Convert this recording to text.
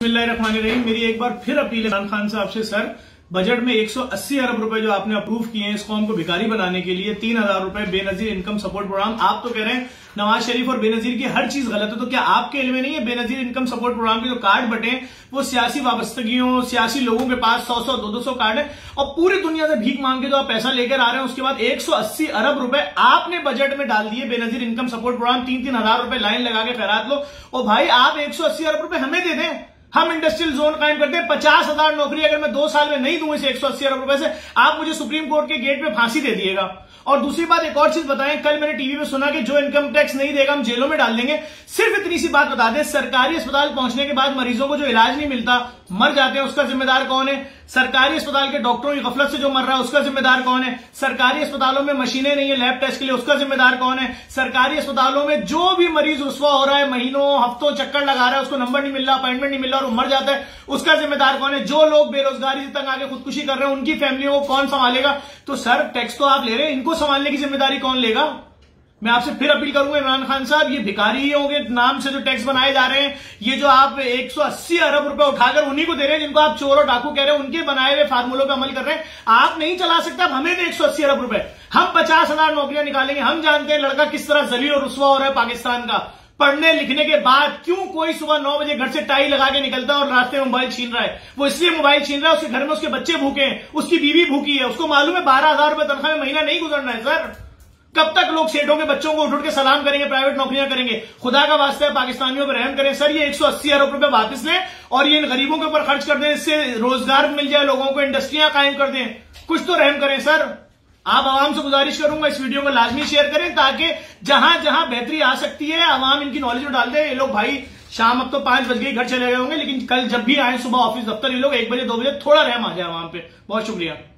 बिस्मिल्लाहिर्रहमानिर्रहीम। मेरी एक बार फिर अपील है इमरान खान साहब से, सर बजट में 180 अरब रुपए जो आपने अप्रूव किए हैं इस कौम को भिखारी बनाने के लिए, 3000 रुपए बेनजीर इनकम सपोर्ट प्रोग्राम। आप तो कह रहे हैं नवाज शरीफ और बेनजीर की हर चीज गलत है, तो क्या आपके इल्म में नहीं है बेनजीर इनकम सपोर्ट प्रोग्राम के जो कार्ड बटे वो सियासी वाबस्तगियों, सियासी लोगों के पास 100-100, 200 कार्ड है और पूरी दुनिया से भीख मांग के जो आप पैसा लेकर आ रहे हैं, उसके बाद 180 अरब रुपए आपने बजट में डाल दिए बेनजीर इनकम सपोर्ट प्रोग्राम। 3-3 हजार रुपए लाइन लगा के खैरात लो और भाई आप 180 अरब रुपए हमें दे दें, हम इंडस्ट्रियल जोन कायम करते हैं। 50,000 नौकरी अगर मैं 2 साल में नहीं दूं इसे 180 अरब रुपए से, आप मुझे सुप्रीम कोर्ट के गेट पे फांसी दे दिएगा। और दूसरी बात एक और चीज बताएं, कल मैंने टीवी में सुना कि जो इनकम टैक्स नहीं देगा हम जेलों में डाल देंगे। सिर्फ इतनी सी बात बता दें, सरकारी अस्पताल पहुंचने के बाद मरीजों को जो इलाज नहीं मिलता, मर जाते हैं, उसका जिम्मेदार कौन है? सरकारी अस्पताल के डॉक्टरों की गफलत से जो मर रहा है उसका जिम्मेदार कौन है? सरकारी अस्पतालों में मशीनें नहीं है लैब टेस्ट के लिए, उसका जिम्मेदार कौन है? सरकारी अस्पतालों में जो भी मरीज रुस्वा हो रहा है, महीनों हफ्तों चक्कर लगा रहा है, उसको नंबर नहीं मिल रहा, अपॉइंटमेंट नहीं मिल रहा और वो मर जाता है, उसका जिम्मेदार कौन है? जो लोग बेरोजगारी से तंग आके खुदकुशी कर रहे हैं उनकी फैमिलियों को कौन संभालेगा? तो सर टैक्स तो आप ले रहे हैं, इनको संभालने की जिम्मेदारी कौन लेगा? मैं आपसे फिर अपील करूंगा इमरान खान साहब, ये भिखारियों के नाम से जो टैक्स बनाए जा रहे हैं, ये जो आप 180 अरब रुपए उठाकर उन्हीं को दे रहे हैं जिनको आप चोर और डाकू कह रहे हैं, उनके बनाए हुए फार्मूलों पर अमल कर रहे हैं। आप नहीं चला सकते, आप हमें दे 180 अरब रुपए, हम 50,000 नौकरियां निकालेंगे। हम जानते हैं लड़का किस तरह जलील और रुस्वा हो रहा है पाकिस्तान का। पढ़ने लिखने के बाद क्यों कोई सुबह 9 बजे घर से टाई लगा के निकलता है और रास्ते में मोबाइल छीन रहा है? वो इसलिए मोबाइल छीन रहा है, उसके घर में उसके बच्चे भूखे हैं, उसकी बीवी भूखी है, उसको मालूम है 12,000 रुपए तनख्वाह में महीना नहीं गुजरना है। सर कब तक लोग सेठों के बच्चों को उठ के सलाम करेंगे, प्राइवेट नौकरियां करेंगे? खुदा का वास्ता है पाकिस्तानियों पर रहम करें। सर ये 180 अरब रुपए वापस लें और ये इन गरीबों के ऊपर खर्च कर दें, इससे रोजगार मिल जाए लोगों को, इंडस्ट्रियां कायम कर दें, कुछ तो रहम करें। सर आप आवाम से गुजारिश करूंगा इस वीडियो को लाजमी शेयर करें ताकि जहां जहां बेहतरी आ सकती है आवाम इनकी नॉलेज में डाल दे। ये लोग भाई शाम अब तो 5 बज गए घर चले गए होंगे, लेकिन कल जब भी आए सुबह ऑफिस दफ्तर, ये लोग 1 बजे 2 बजे थोड़ा रहम आ जाए आवाम पे। बहुत शुक्रिया।